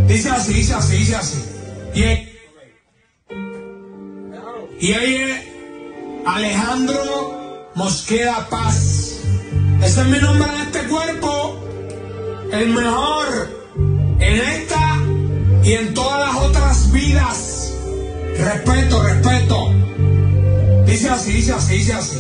Dice así, dice así, dice así. Y ahí es Alejandro Mosqueda Paz. Ese es mi nombre en este cuerpo. El mejor en esta y en todas las otras vidas. Respeto, respeto. Dice así, dice así, dice así.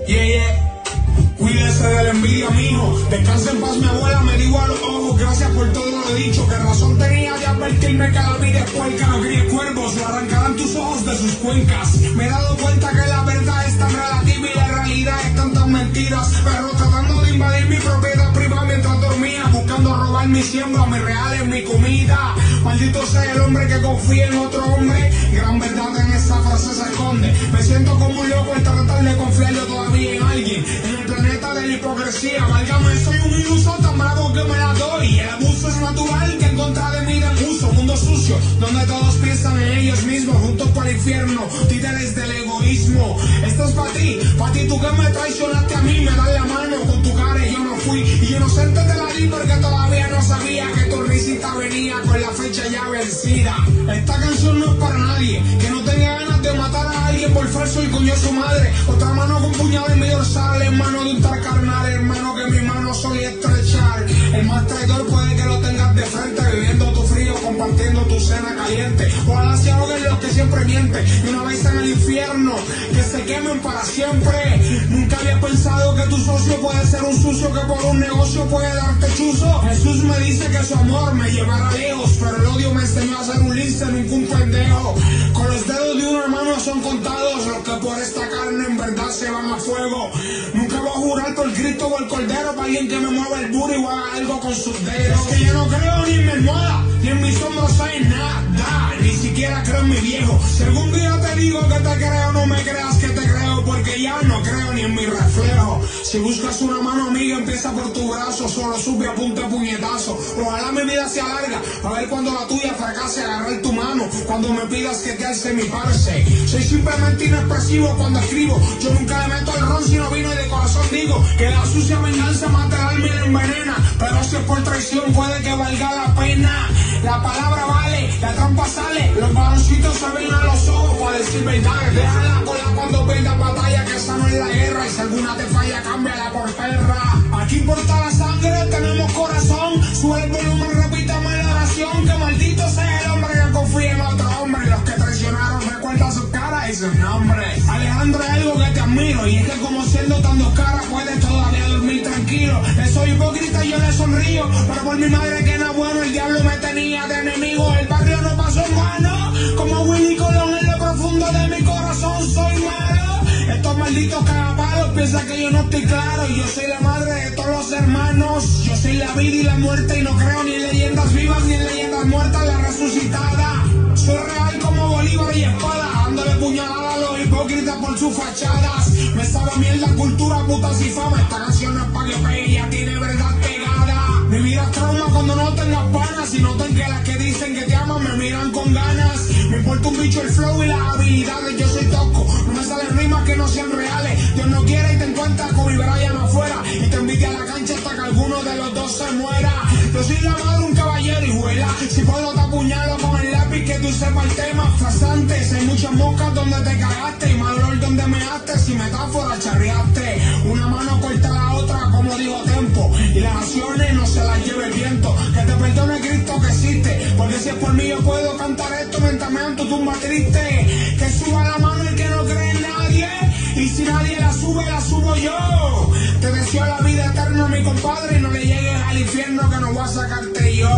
Cuídese de la envidia, mijo. Descansa en paz, mi abuela me dijo a los ojos. Gracias por todo lo dicho. ¿Qué razón tenía de advertirme que la vida es puerca? No críes cuervos, le arrancarán tus ojos de sus cuencas. Me he dado cuenta que la verdad es tan relativa y la realidad es tantas mentiras. Pero tratando de invadir mi propiedad privada mientras dormía, buscando robar mi siembra, mis reales, mi comida. Maldito sea el hombre que confía en otro hombre. Gran verdad en esa frase se esconde. Me siento como un loco al tratar de confiar yo todavía en alguien. En el planeta de la hipocresía, válgame, soy un iluso tan bravo que me la doy. El abuso es natural, que en contra de mí den uso. Mundo sucio, donde todos piensan en ellos mismos, juntos para el infierno, títeres del egoísmo. Esto es para ti tú que me traicionaste a mí, me das la mano con tu cara y yo no fui. Y inocente te la di porque todavía no sabía que tu risita venía con la fecha ya vencida. Esta canción no es para nadie que no tenga ganas de matar a alguien por falso y coño su madre. Otra mano con puñal en mi dorsal, hermano de un tal carnal, hermano que mi mano solía estrechar. El más traidor puede que lo tengas de frente, viviendo tu frío, compartiendo tu cena caliente. Ojalá se ahoguen los que siempre mienten y una vez en el infierno que se quemen para siempre. Nunca había pensado que tu socio puede ser un sucio que por un negocio puede darte chuzo. Jesús me dice que su amor me llevará lejos, pero el odio me enseñó a ser un lince, nunca un pendejo. Con los dedos de una mano son contados los que por esta carne en verdad se van a fuego. Nunca voy a jurar por Cristo o el Cordero para alguien que me mueva el booty o haga algo con sus dedos. Es que yo no creo ni en mi almohada, ni en mis hombros hay nada, ni siquiera creo en mi viejo. Si algún día te digo que te creo, no me creas que te creo, porque ya no creo ni en mi reflejo. Si buscas una mano amiga, empieza por tu brazo, solo sube a punta de puñetazo. Ojalá mi vida sea larga, a ver cuando la tuya fracase, agarrar tu mano, cuando me pidas que te alce mi parce. Soy simplemente inexpresivo cuando escribo, yo nunca le meto el ron si no vino y de corazón digo que la sucia venganza mata el alma y la envenena, pero si es por traición puede que valga la pena. La palabra vale, la trampa sale, los varoncitos se ven a los ojos para decir verdades. Déjala cola cuando pierdas batalla, que esa no es la guerra, y si alguna te falla, cámbiala por perra. Aquí importa la sangre, tenemos corazón, sube el volumen, repítame la oración, que maldito sea el hombre que confía en otro hombre, y los que traicionaron recuerda sus caras y sus nombres. Alejandro, es algo que te admiro, y es que como siendo tan dos caras puedes todavía dormir tranquilo. Soy hipócrita y yo le sonrío, pero por mi madre que no bueno, el diablo me tenía de enemigo. El barrio no pasó en vano, como Willy Colón en lo profundo de mi corazón soy malo. Estos malditos cagapalos piensan que yo no estoy claro, y yo soy la madre de todos los hermanos. Yo soy la vida y la muerte y no creo ni en leyendas vivas ni en leyendas muertas, la resucitada. Soy real como Bolívar y espada, dándole puñalada a los hipócritas por sus fachadas. Me sabe mierda cultura, putas y fama. Esta canción no es pa' que pegue, ya tiene verdad pegada. Mi vida es trauma cuando no tengas panas, y noten que las que dicen que te aman me miran con ganas. Me importa un bicho el flow y las habilidades, yo soy tosco, no me salen rimas que no sean reales. Dios no quiere y te encuentras con mi Brian afuera, y te invite a la cancha hasta que alguno de los dos se muera. Yo soy la madre, un caballero y juela, si puedo te apuñalo con el lápiz que tú sepas el tema. Frasantes, hay muchas moscas donde te cagaste, y mal olor donde measte, si metáfora charreaste. Una mano corta a la otra, como digo Tempo, y las acciones no se las lleve el viento. Que te perdone Cristo que existe, porque si es por mí yo puedo cantar esto mientras me dan tu tumba triste. Que suba la mano el que no cree en nadie, y si nadie la sube, la subo yo. Te deseo la vida eterna, mi compadre, y no le llegues al infierno que no voy a sacarte yo.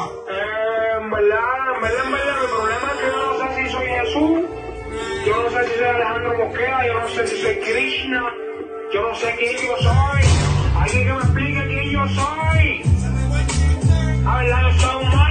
En verdad, mi problema es que yo no sé si soy Jesús, yo no sé si soy Alejandro Mosqueda, yo no sé si soy Krishna, yo no sé quién yo soy. Alguien que me explique quién yo soy. A ver, yo soy un